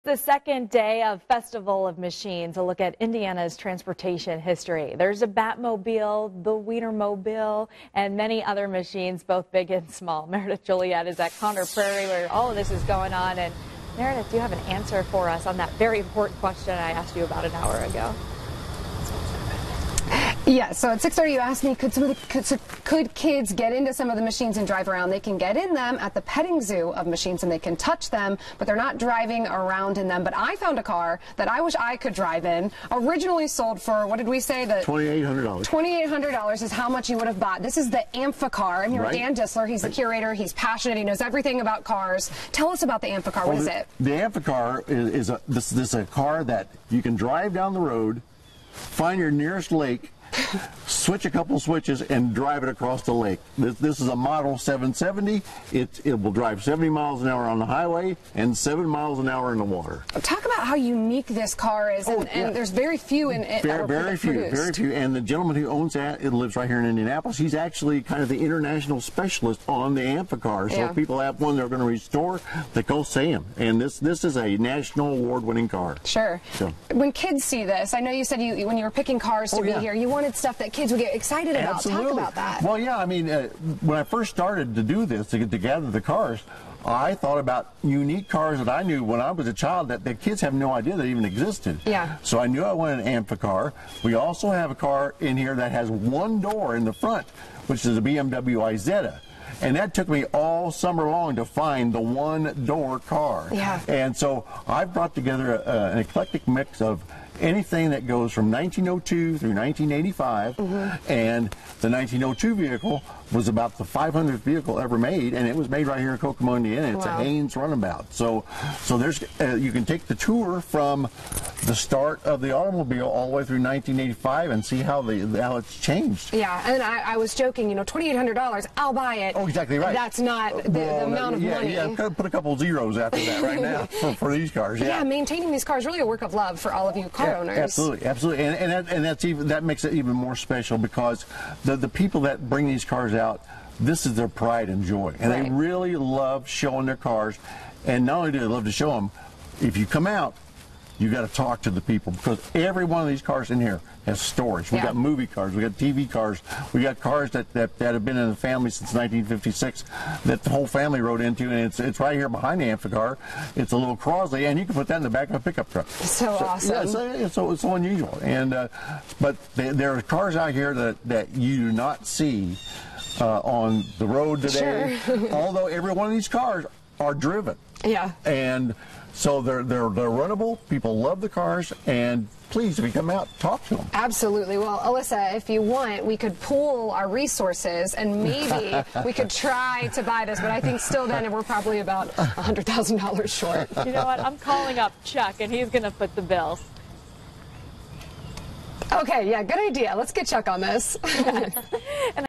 The second day of Festival of Machines, a look at Indiana's transportation history. There's a Batmobile, the Wienermobile, and many other machines, both big and small. Meredith, Juliet is at Prairie where all of this is going on. And Meredith, do you have an answer for us on that very important question I asked you about an hour ago? Yeah, so at 6:30 you asked me, could kids get into some of the machines and drive around? They can get in them at the petting zoo of machines and they can touch them, but they're not driving around in them. But I found a car that I wish I could drive in, originally sold for, what did we say? $2,800. $2,800 is how much you would have bought. This is the Amphicar. I'm here with Dan Disler. He's the curator. He's passionate. He knows everything about cars. Tell us about the Amphicar. What is it? The Amphicar is a car that you can drive down the road, find your nearest lake, switch a couple switches and drive it across the lake. This is a model 770. It will drive 70 miles an hour on the highway and 7 miles an hour in the water. Talk about how unique this car is, and there's very few in it. Very few. And the gentleman who owns that, it lives right here in Indianapolis. He's actually kind of the international specialist on the Amphicar. So if people have one they're going to restore, they go see him. And this is a national award-winning car. Sure. So, when kids see this, I know you said when you were picking cars to be here, you wanted stuff that kids would get excited about. Absolutely. Talk about that. Well, yeah, I mean, when I first started to do this, to gather the cars, I thought about unique cars that I knew when I was a child that the kids have no idea that even existed. Yeah. So I knew I wanted an Amphicar. We also have a car in here that has one door in the front, which is a BMW Isetta. And that took me all summer long to find the one-door car. Yeah. And so I brought together an eclectic mix of anything that goes from 1902 through 1985, and the 1902 vehicle was about the 500th vehicle ever made, and it was made right here in Kokomo, Indiana. It's a Haynes runabout. So there's you can take the tour from the start of the automobile all the way through 1985 and see how it's changed. Yeah, and I was joking, you know, $2,800, I'll buy it. Oh, exactly right. That's not the amount of money. Yeah, put a couple zeros after that right now for these cars. Yeah, maintaining these cars really a work of love for all of you car owners. Absolutely, and that makes it even more special because the people that bring these cars out, this is their pride and joy, and they really love showing their cars. And not only do they love to show them, if you come out, you got to talk to the people because every one of these cars in here has storage. We got movie cars, we got TV cars, we got cars that have been in the family since 1956 that the whole family rode into, and it's right here behind the Amphicar. It's a little Crosley, and you can put that in the back of a pickup truck. So awesome. Yeah, it's so unusual. And but there are cars out here that you do not see on the road today. Sure. Although every one of these cars are driven. Yeah. And so they're runnable. People love the cars, and please, if you come out, talk to them. Absolutely. Well, Alyssa, if you want, we could pool our resources, and maybe we could try to buy this. But I think still then we're probably about $100,000 short. You know what? I'm calling up Chuck, and he's going to foot the bill. Okay, yeah, good idea. Let's get Chuck on this.